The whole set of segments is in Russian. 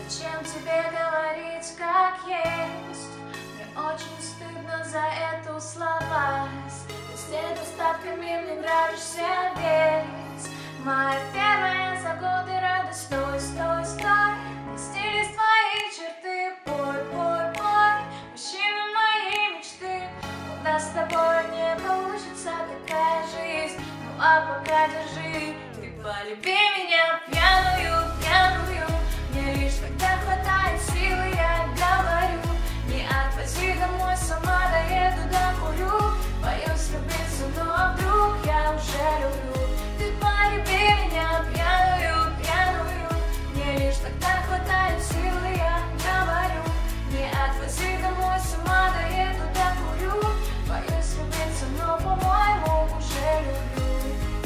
Зачем тебе говорить, как есть? Мне очень стыдно за эту слабость. Ты с недостатками мне нравишься весь. Моя первая за годы радость. Стой, стой, стой. Не снились твои черты. Пой, пой, пой. Мужчина моей мечты. У нас с тобой не получится такая жизнь. Ну а пока держи. Ты полюби меня пьяную, пьяную. Мне лишь когда хватает силы, я говорю. Не отвози домой, сама доеду, докурю. Боюсь влюбиться, но вдруг я уже люблю. Ты полюби меня пьяную, пьяную. Мне лишь тогда хватает силы, я говорю. Не отвози домой, сама доеду, докурю. Боюсь влюбиться, но, по-моему, уже люблю.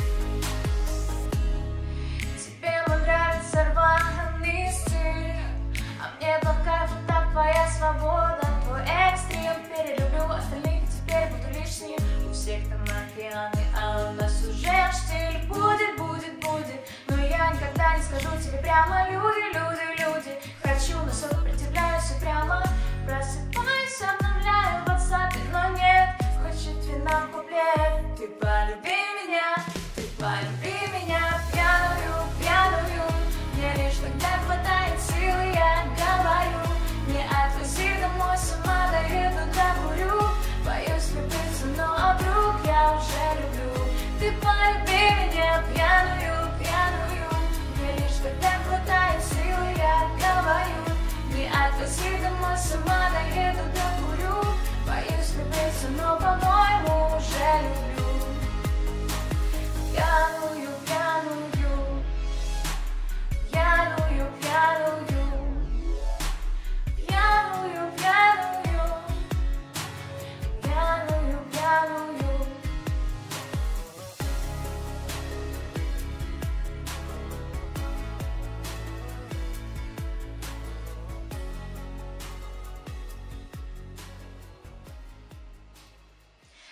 Тебе нравится рваный стиль, а мне по кайфу так твоя свобода. Твой экстрим перелюблю, остальных теперь буду лишним. У всех там океаны, а у нас уже штиль. Будет, будет, будет, но я никогда не скажу тебе прямо. Люди, люди, люди, хочу, но сопротивляюсь упрямо. Просыпаюсь, обновляю в WhatsApp, но нет, хочет вина в куплет. Ты полюби меня, ты полюби меня пьяную, пьяную. Мне лишь тогда хватает силы, я говорю. Не отвози домой, сама доеду, докурю. Боюсь влюбиться, но вдруг я уже люблю. Ты полюби меня пьяную, пьяную. Мне лишь тогда хватает силы, я говорю. Не отвози домой, сама доеду, докурю. Боюсь влюбиться, но, по-моему,